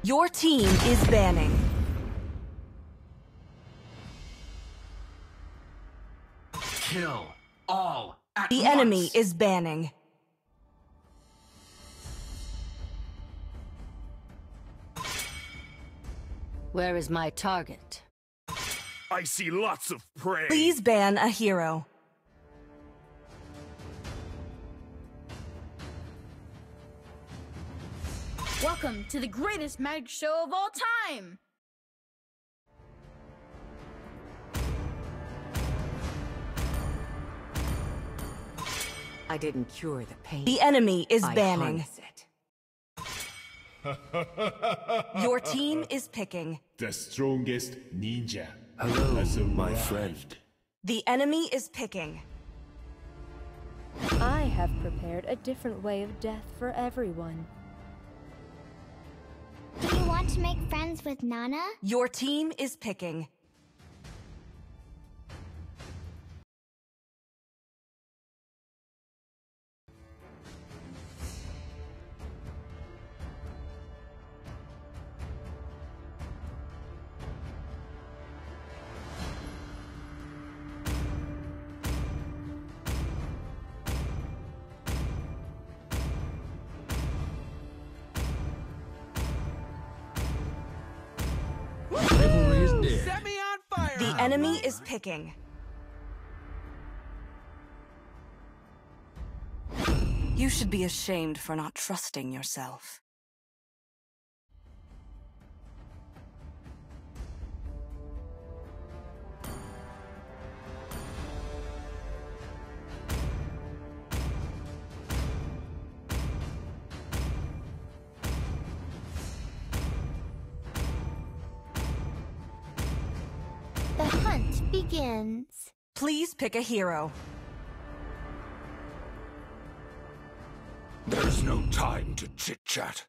Your team is banning. Kill all at The once. enemy is banning. Where is my target? I see lots of prey. Please ban a hero. Welcome to the greatest magic show of all time! I didn't cure the pain. The enemy is I banning. harness it. Your team is picking. The strongest ninja. Hello, has my arrived. friend. The enemy is picking. I have prepared a different way of death for everyone. Do you want to make friends with Nana? Your team is picking. Chivalry is dead. Set me on fire! The enemy is picking. You should be ashamed for not trusting yourself. The hunt begins. Please pick a hero. There's no time to chit-chat.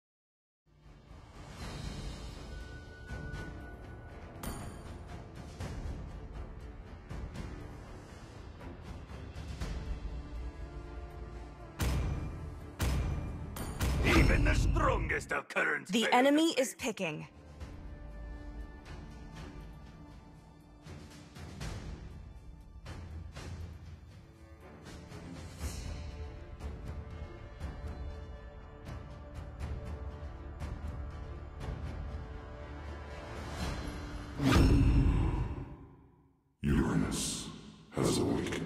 Even the strongest of currents. The fail. enemy is picking. Uranus has awakened.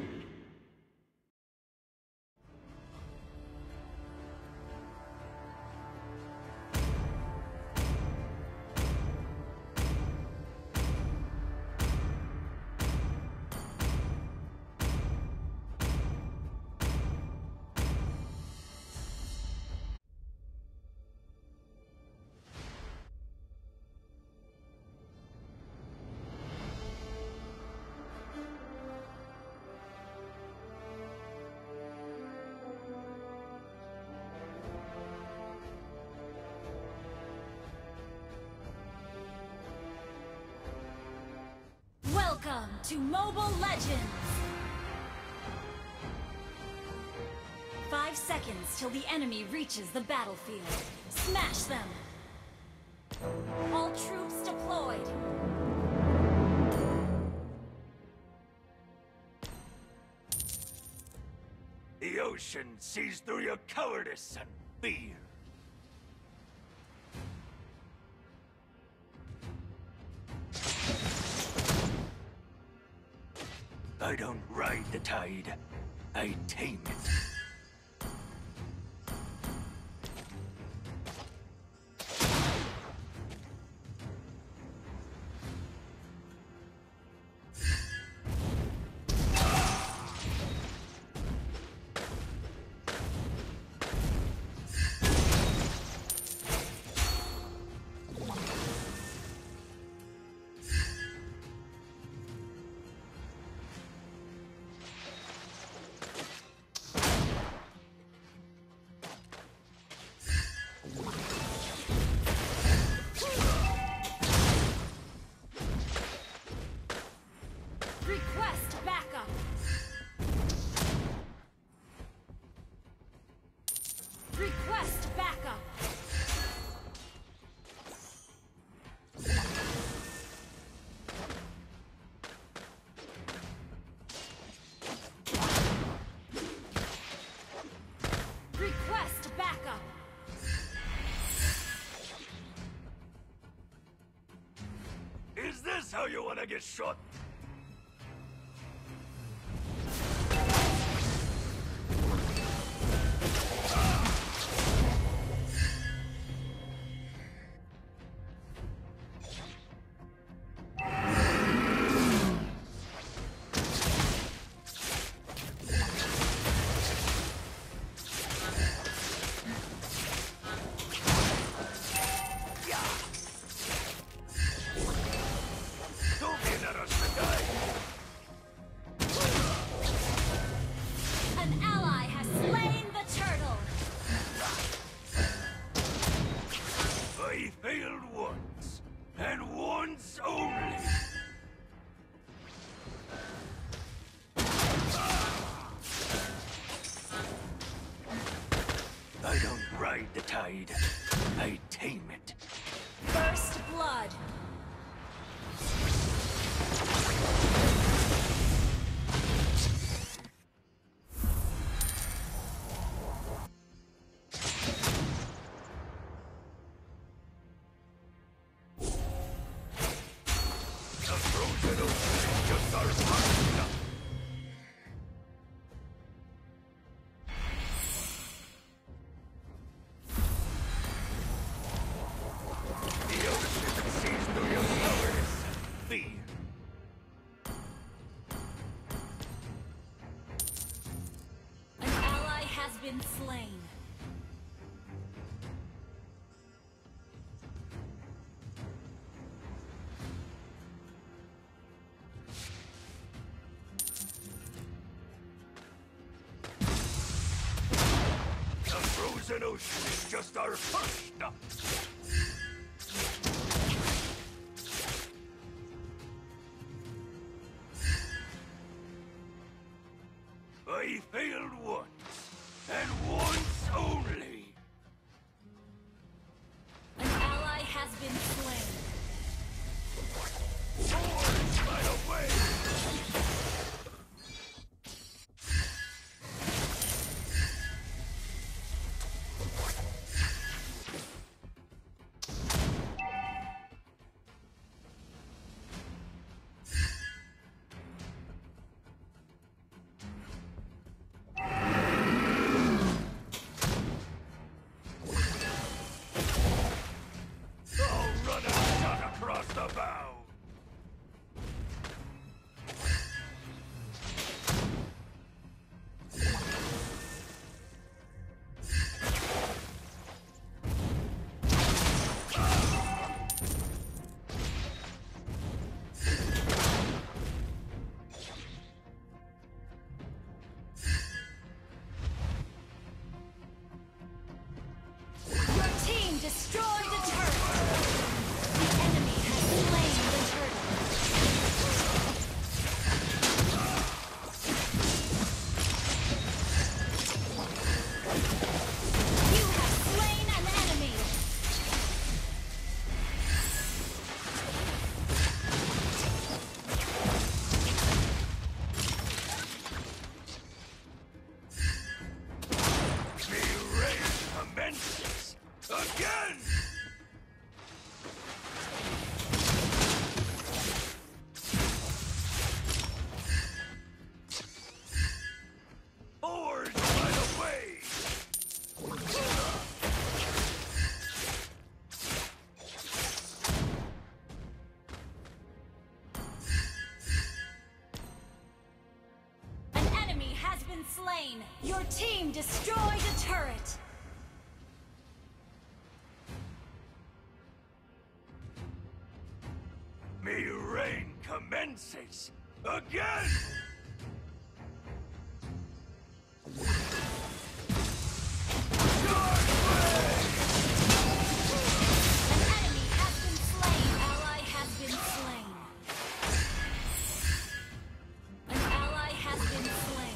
Welcome to Mobile Legends! 5 seconds till the enemy reaches the battlefield. Smash them! All troops deployed! The ocean sees through your cowardice and fear. I don't ride the tide, I tame it. backup. Is this how you want to get shot? An ally has slain the turtle. I failed once, and once only. I don't ride the tide, I tame it. First blood. The frozen ocean is just our partner. The ocean sees through your cowardice and fear. An ally has been slain. The frozen ocean is just our first stop. I failed once, and once only. An ally has been slain. Swords fly away. I'll run a shot across the bow. Your team destroyed a turtle. The enemy has slain the turtle. You have slain an enemy. The race commences again. Oars right away. An enemy has been slain. Your team destroyed a turret. Me reign commences again. An enemy has been slain. Ally has been slain. An ally has been slain.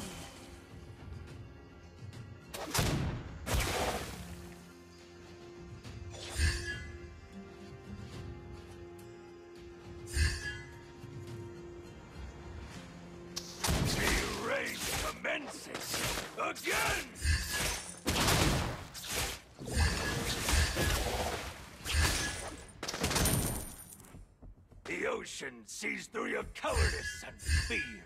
ocean sees through your cowardice and fear.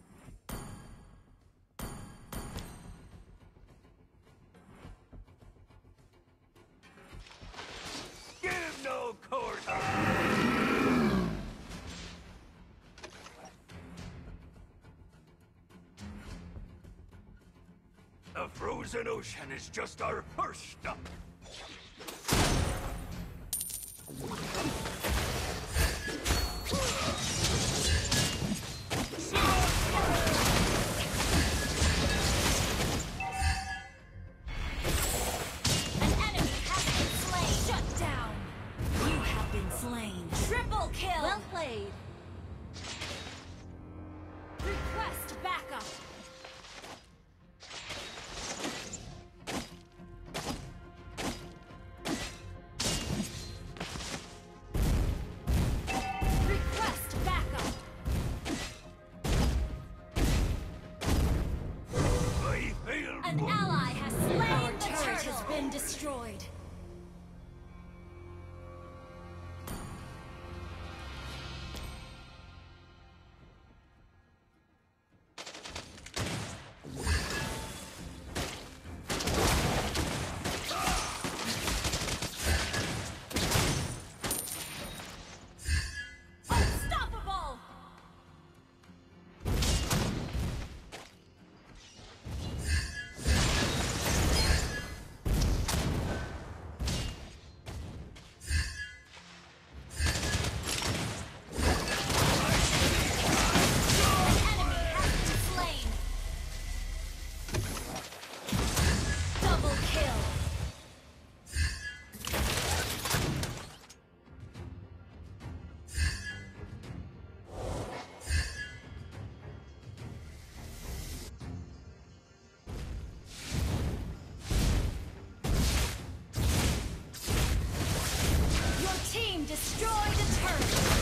Give no quarter! The frozen ocean is just our first stop. An enemy has been slain. Shut down. You have been slain. Triple kill. Well played. Request backup. Request backup. I failed. An ally has slain. Our turret has been destroyed. Unstoppable! Enemy has been slain. Double kill. Your team destroyed a turret.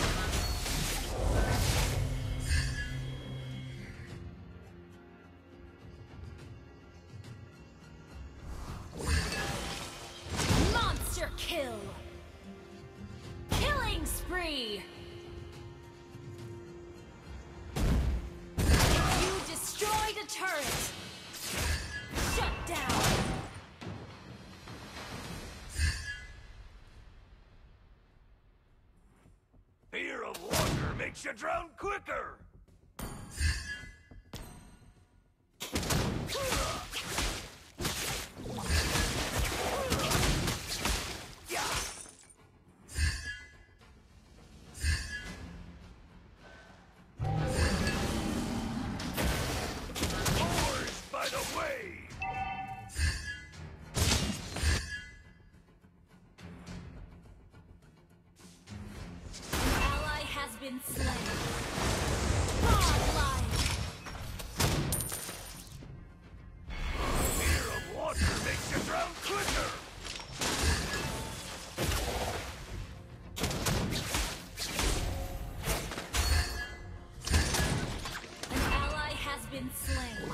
Monster kill. Killing spree. You destroyed a turret. Shut down. Fear of water makes you drown quicker! Oars by the way! An ally has been slain. Godlike. Fear of water makes you drown quicker! An ally has been slain.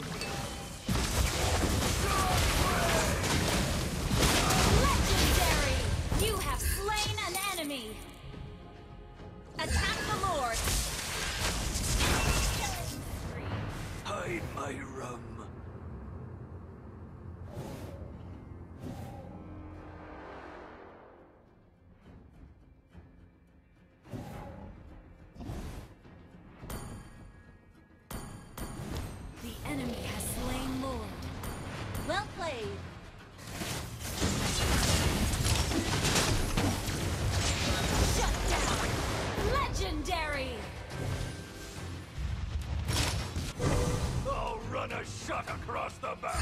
Legendary! You have slain an enemy. Attack the Lord. Hide my rum. The enemy has slain Lord. Well played. Shut down. Legendary. I'll run a shot across the bow.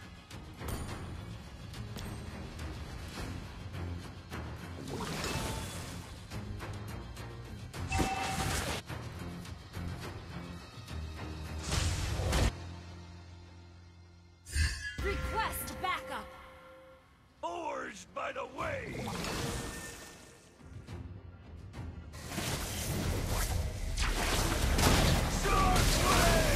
Request backup. Oars by the way! Shark way!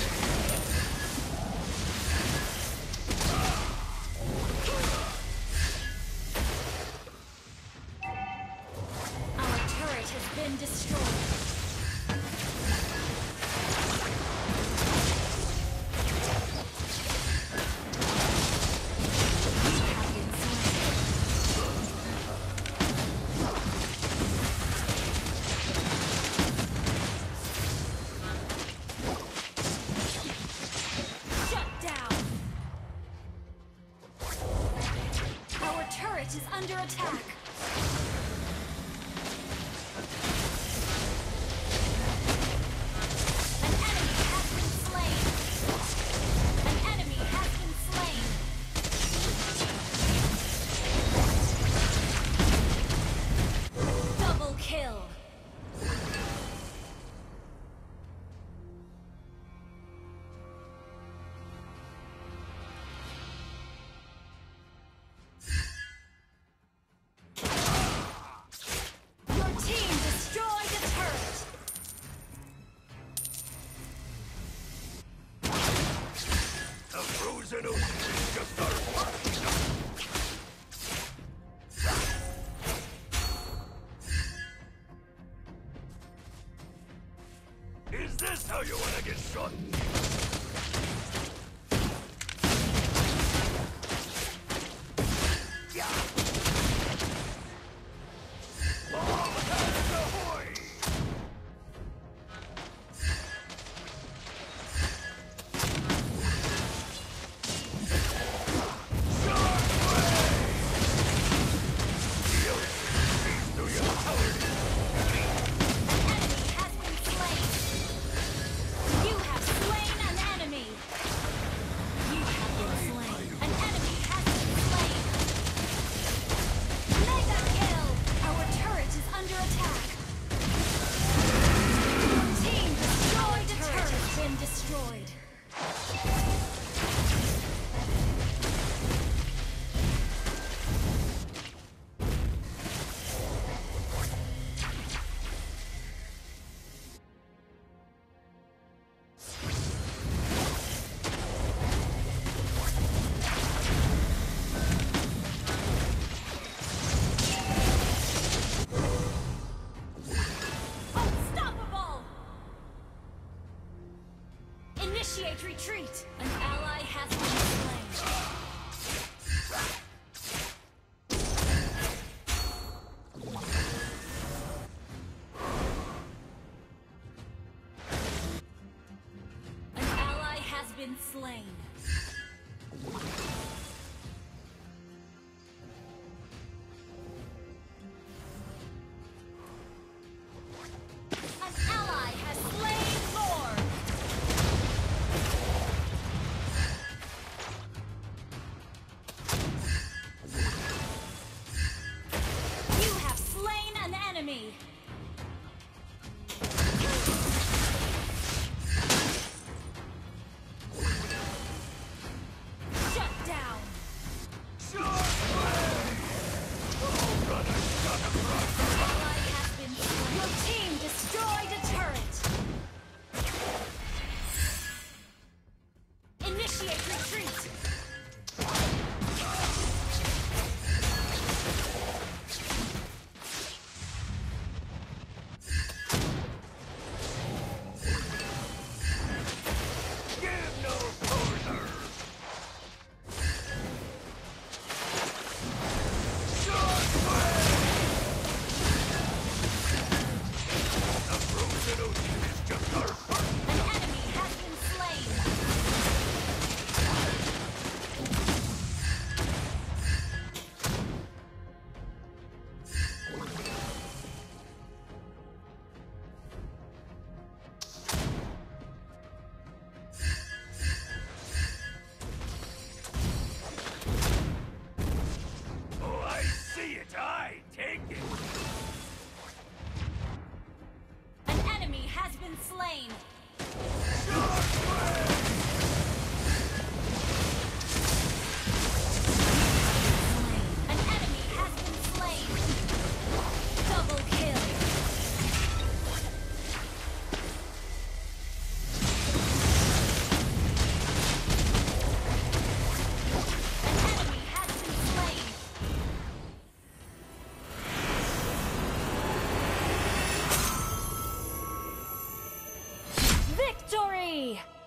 Our turret has been destroyed. turret is under attack. An enemy has been slain. An enemy has been slain. Double kill. Is this how you wanna get shot? Initiate retreat! An ally has been slain. An ally has been slain. An ally has slain Lord! You have slain an enemy! Shut down! Ally has been slain. Your team destroyed a turret! Initiate retreat! Give no poser! The frozen ocean is just our first. An enemy has been slain! Oh, I see it. I take it. An enemy has been slain! An enemy has been slain! Double kill! An enemy has been slain! Victory!